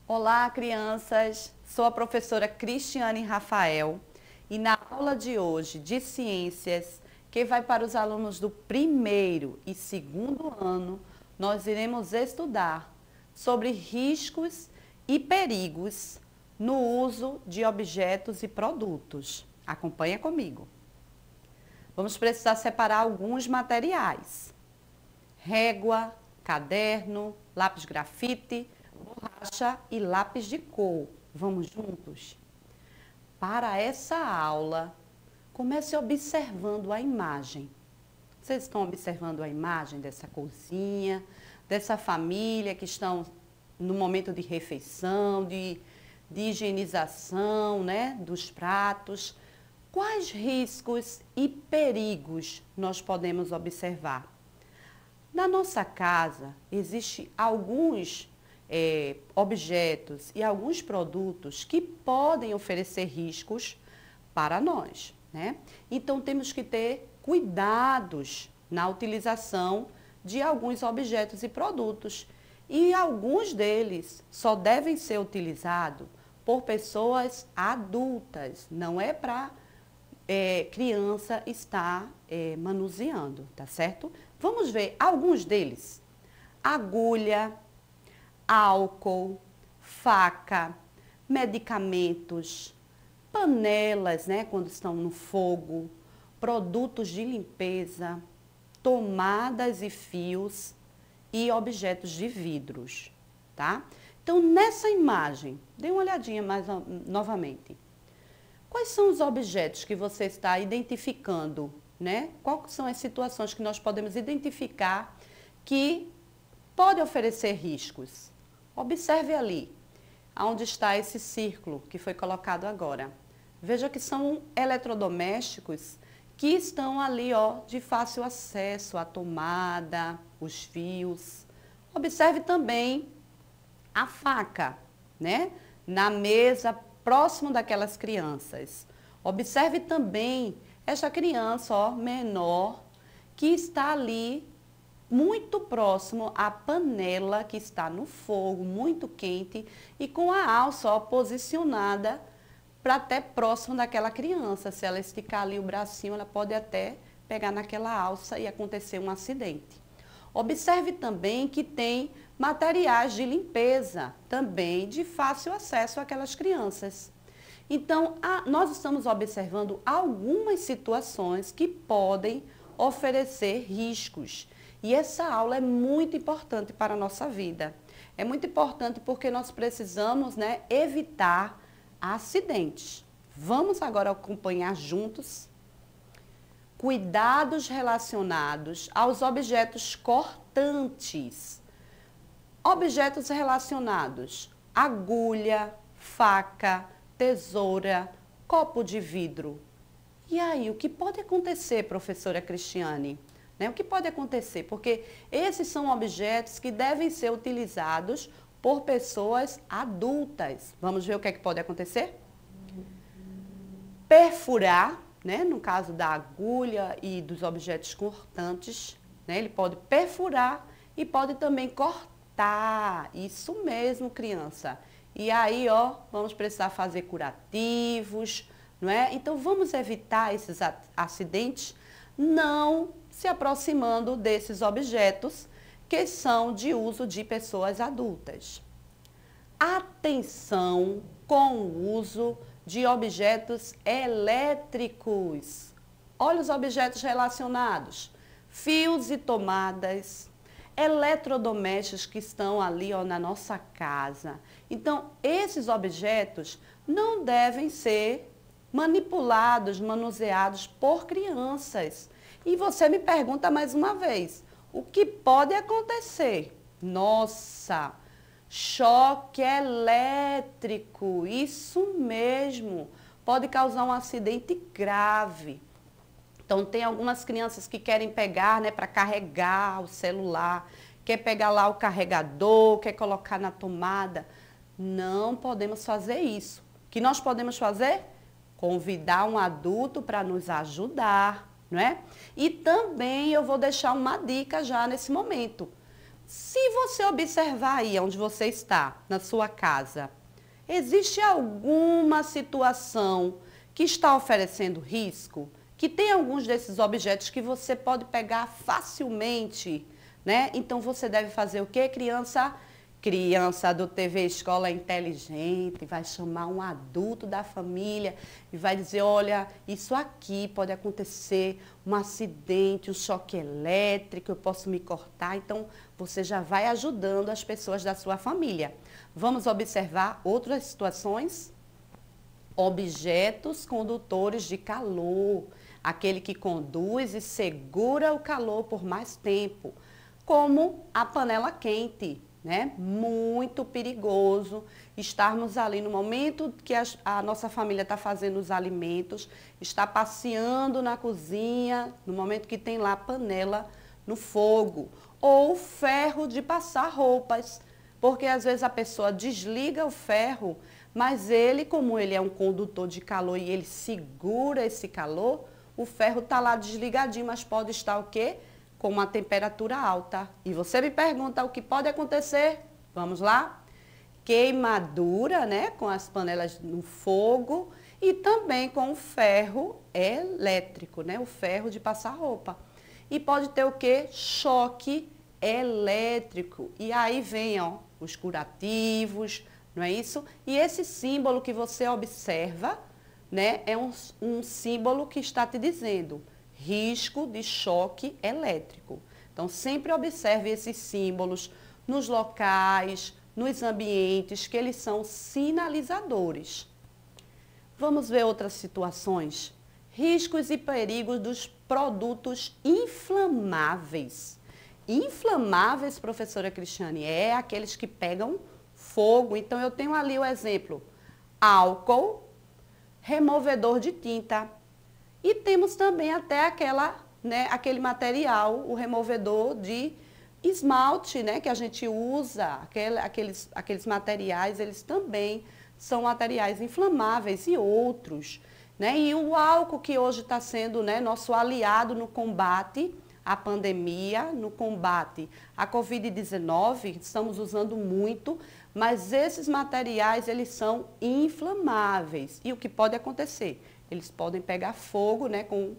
Olá, crianças! Sou a professora Cristiane Rafael e na aula de hoje de Ciências, que vai para os alunos do primeiro e segundo ano, nós iremos estudar sobre riscos e perigos no uso de objetos e produtos. Acompanha comigo. Vamos precisar separar alguns materiais: régua, caderno, lápis grafite, borracha e lápis de cor. Vamos juntos? Para essa aula, comece observando a imagem. Vocês estão observando a imagem dessa cozinha, dessa família que estão no momento de refeição, de higienização, né, dos pratos. Quais riscos e perigos nós podemos observar? Na nossa casa, existem alguns objetos e alguns produtos que podem oferecer riscos para nós, né? Então, temos que ter cuidados na utilização de alguns objetos e produtos. E alguns deles só devem ser utilizados por pessoas adultas, não é para criança estar manuseando, tá certo? Vamos ver alguns deles: agulha, álcool, faca, medicamentos, panelas, né, quando estão no fogo, produtos de limpeza, tomadas e fios e objetos de vidros, tá? Então, nessa imagem, dê uma olhadinha mais novamente. Quais são os objetos que você está identificando, né? Quais são as situações que nós podemos identificar que pode oferecer riscos? Observe ali, onde está esse círculo que foi colocado agora. Veja que são eletrodomésticos que estão ali, ó, de fácil acesso, a tomada, os fios. Observe também a faca, né? Na mesa, próximo daquelas crianças. Observe também esta criança, ó, menor, que está ali muito próximo à panela que está no fogo, muito quente, e com a alça, ó, posicionada para até próximo daquela criança. Se ela esticar ali o bracinho, ela pode até pegar naquela alça e acontecer um acidente. Observe também que tem materiais de limpeza, também de fácil acesso àquelas crianças. Então, nós estamos observando algumas situações que podem oferecer riscos. E essa aula é muito importante para a nossa vida. É muito importante porque nós precisamos, né, evitar acidentes. Vamos agora acompanhar juntos cuidados relacionados aos objetos cortantes. Objetos relacionados: agulha, faca, tesoura, copo de vidro. E aí, o que pode acontecer, professora Cristiane? O que pode acontecer? Porque esses são objetos que devem ser utilizados por pessoas adultas. Vamos ver o que é que pode acontecer? Perfurar, né? No caso da agulha e dos objetos cortantes, né? Ele pode perfurar e pode também cortar. Isso mesmo, criança. E aí, ó, vamos precisar fazer curativos, não é? Então, vamos evitar esses acidentes, não se aproximando desses objetos que são de uso de pessoas adultas. Atenção com o uso de objetos elétricos. Olha os objetos relacionados: fios e tomadas, eletrodomésticos que estão ali, ó, na nossa casa. Então, esses objetos não devem ser manipulados, manuseados por crianças. E você me pergunta mais uma vez: o que pode acontecer? Nossa, choque elétrico, isso mesmo, pode causar um acidente grave. Então, tem algumas crianças que querem pegar, né, para carregar o celular, quer pegar lá o carregador, quer colocar na tomada. Não podemos fazer isso. O que nós podemos fazer? Convidar um adulto para nos ajudar, não é? E também eu vou deixar uma dica já nesse momento. Se você observar aí onde você está, na sua casa, existe alguma situação que está oferecendo risco? Que tem alguns desses objetos que você pode pegar facilmente, né? Então você deve fazer o quê, criança? Criança do TV Escola inteligente, vai chamar um adulto da família e vai dizer, olha, isso aqui pode acontecer, um acidente, um choque elétrico, eu posso me cortar. Então, você já vai ajudando as pessoas da sua família. Vamos observar outras situações? Objetos condutores de calor, aquele que conduz e segura o calor por mais tempo, como a panela quente. Né? Muito perigoso estarmos ali no momento que a nossa família está fazendo os alimentos, está passeando na cozinha, no momento que tem lá a panela no fogo, ou ferro de passar roupas, porque às vezes a pessoa desliga o ferro, mas ele, como ele é um condutor de calor e ele segura esse calor, o ferro está lá desligadinho, mas pode estar o quê? Com uma temperatura alta. E você me pergunta o que pode acontecer? Vamos lá? Queimadura, né? Com as panelas no fogo e também com o ferro elétrico, né? O ferro de passar roupa. E pode ter o quê? Choque elétrico. E aí vem, ó, os curativos, não é isso? E esse símbolo que você observa, né? É um símbolo que está te dizendo risco de choque elétrico. Então, sempre observe esses símbolos nos locais, nos ambientes, que eles são sinalizadores. Vamos ver outras situações. Riscos e perigos dos produtos inflamáveis. Inflamáveis, professora Cristiane, é aqueles que pegam fogo. Então, eu tenho ali o exemplo, álcool, removedor de tinta. E temos também até aquele material, o removedor de esmalte, né, que a gente usa, aqueles materiais, eles também são materiais inflamáveis e outros. Né? E o álcool que hoje está sendo, né, nosso aliado no combate à pandemia, no combate à Covid-19, estamos usando muito, mas esses materiais, eles são inflamáveis. E o que pode acontecer? Eles podem pegar fogo, né, com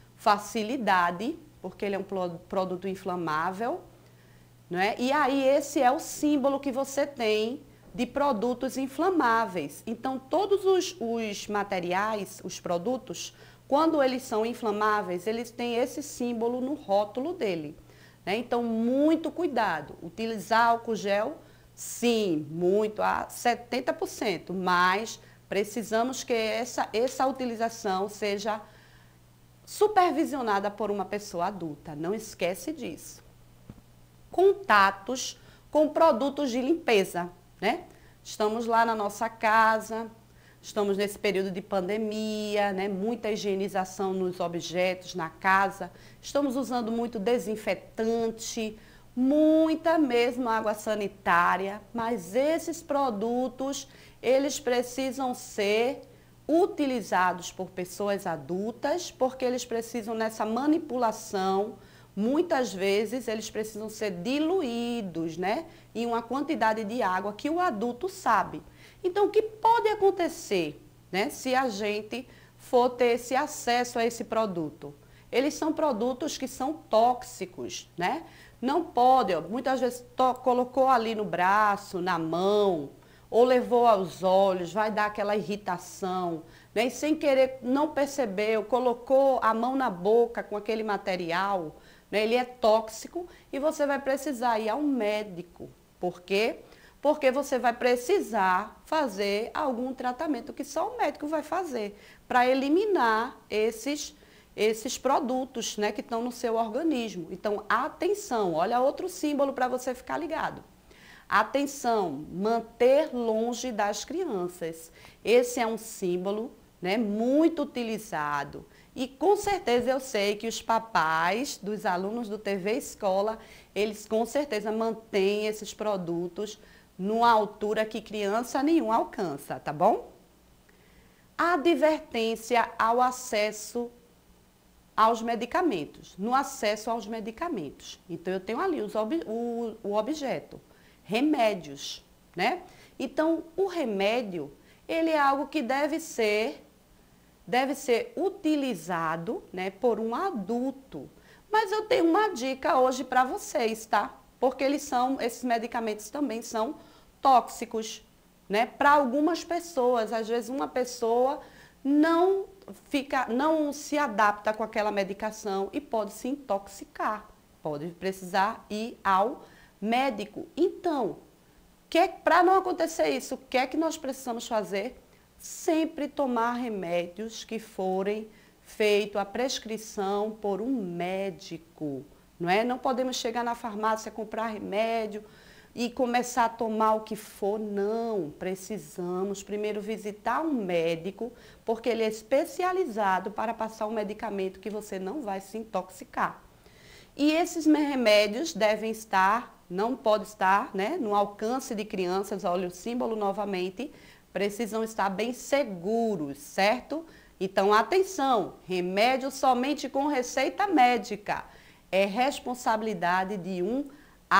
facilidade, porque ele é um produto inflamável. Né? E aí esse é o símbolo que você tem de produtos inflamáveis. Então, todos os materiais, os produtos, quando eles são inflamáveis, eles têm esse símbolo no rótulo dele. Né? Então, muito cuidado. Utilizar álcool gel, sim, muito, a 70%, mas precisamos que essa utilização seja supervisionada por uma pessoa adulta. Não esquece disso. Contatos com produtos de limpeza, né? Estamos lá na nossa casa, estamos nesse período de pandemia, né? Muita higienização nos objetos, na casa. Estamos usando muito desinfetante, muita mesmo água sanitária, mas esses produtos, eles precisam ser utilizados por pessoas adultas, porque eles precisam nessa manipulação, muitas vezes eles precisam ser diluídos, né, em uma quantidade de água que o adulto sabe. Então, o que pode acontecer, né, se a gente for ter esse acesso a esse produto? Eles são produtos que são tóxicos, né? Não pode, ó, muitas vezes colocou ali no braço, na mão, ou levou aos olhos, vai dar aquela irritação, né? E sem querer, não percebeu, colocou a mão na boca com aquele material, né? Ele é tóxico e você vai precisar ir ao médico. Por quê? Porque você vai precisar fazer algum tratamento que só o médico vai fazer para eliminar esses produtos, né, que estão no seu organismo. Então, atenção, olha outro símbolo para você ficar ligado. Atenção, manter longe das crianças. Esse é um símbolo, né, muito utilizado. E com certeza eu sei que os papais dos alunos do TV Escola, eles com certeza mantêm esses produtos numa altura que criança nenhuma alcança, tá bom? Advertência ao acesso aos medicamentos, no acesso aos medicamentos. Então, eu tenho ali o objeto, remédios, né? Então, o remédio, ele é algo que deve ser utilizado, né, por um adulto. Mas eu tenho uma dica hoje para vocês, tá? Porque esses medicamentos também são tóxicos, né? Para algumas pessoas, às vezes uma pessoa não se adapta com aquela medicação e pode se intoxicar, pode precisar ir ao médico. Então, para não acontecer isso, o que é que nós precisamos fazer? Sempre tomar remédios que forem feitos a prescrição por um médico, não é? Não podemos chegar na farmácia, comprar remédio e começar a tomar o que for, não. Precisamos primeiro visitar um médico, porque ele é especializado para passar um medicamento que você não vai se intoxicar. E esses remédios devem estar, não pode estar, né, no alcance de crianças, olha o símbolo novamente, precisam estar bem seguros, certo? Então, atenção, remédio somente com receita médica é responsabilidade de um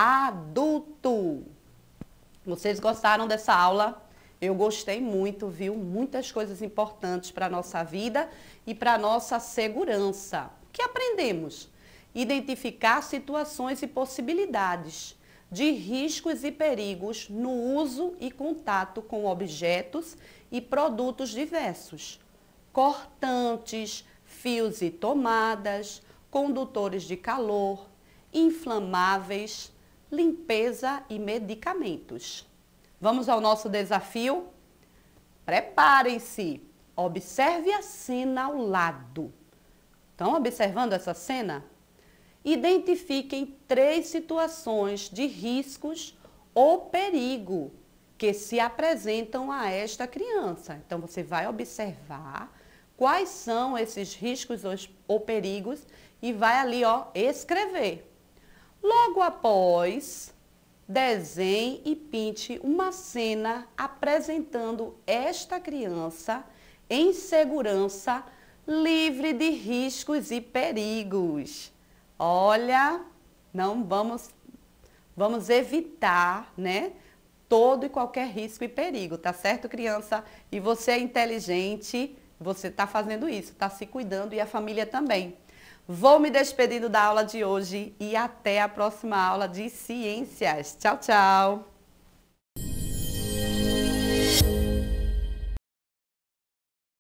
adulto. Vocês gostaram dessa aula? Eu gostei muito, viu? Muitas coisas importantes para a nossa vida e para a nossa segurança. O que aprendemos? Identificar situações e possibilidades de riscos e perigos no uso e contato com objetos e produtos diversos, cortantes, fios e tomadas, condutores de calor, inflamáveis, limpeza e medicamentos. Vamos ao nosso desafio? Preparem-se! Observe a cena ao lado. Estão observando essa cena? Identifiquem 3 situações de riscos ou perigo que se apresentam a esta criança. Então, você vai observar quais são esses riscos ou perigos e vai ali, ó, escrever. Logo após, desenhe e pinte uma cena apresentando esta criança em segurança, livre de riscos e perigos. Olha, não vamos evitar, né, todo e qualquer risco e perigo, tá certo, criança? E você é inteligente, você está fazendo isso, está se cuidando e a família também. Vou me despedindo da aula de hoje e até a próxima aula de ciências. Tchau, tchau!